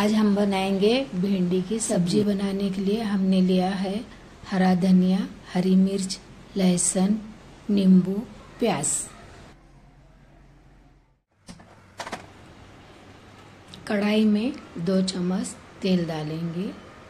आज हम बनाएंगे भिंडी की सब्जी। बनाने के लिए हमने लिया है हरा धनिया, हरी मिर्च, लहसुन, नींबू, प्याज। कढ़ाई में 2 चम्मच तेल डालेंगे।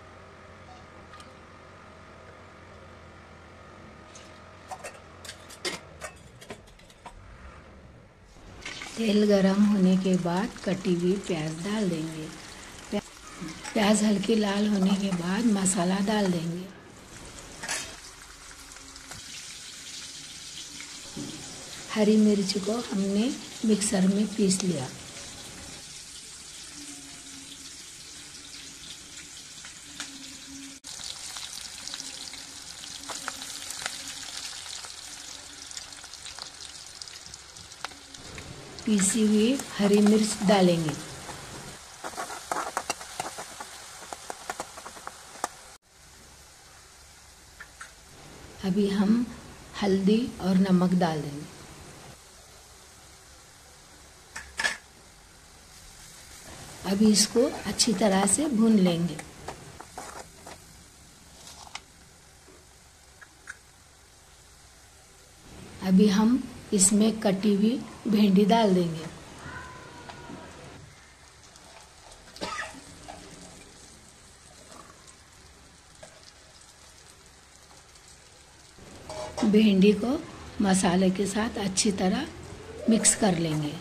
तेल गरम होने के बाद कटी हुई प्याज डाल देंगे। प्याज हल्की लाल होने के बाद मसाला डाल देंगे। हरी मिर्च को हमने मिक्सर में पीस लिया। पीसी हुई हरी मिर्च डालेंगे। अभी हम हल्दी और नमक डाल देंगे। अभी इसको अच्छी तरह से भून लेंगे। अभी हम इसमें कटी हुई भिंडी डाल देंगे। भिंडी को मसाले के साथ अच्छी तरह मिक्स कर लेंगे।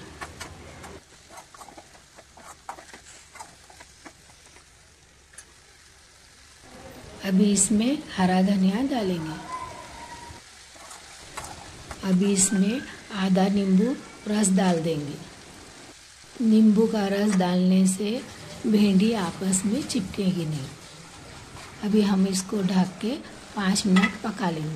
अभी इसमें हरा धनिया डालेंगे। अभी इसमें आधा नींबू रस डाल देंगे। नींबू का रस डालने से भिंडी आपस में चिपकेगी नहीं। अभी हम इसको ढक के 5 मिनट पका लेंगे।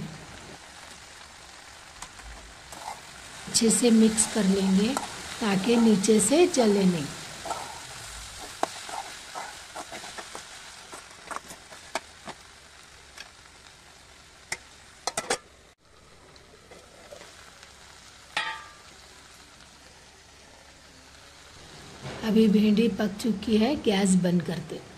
अच्छे से मिक्स कर लेंगे ताकि नीचे से जले नहीं। अभी भिंडी पक चुकी है, गैस बंद कर दे।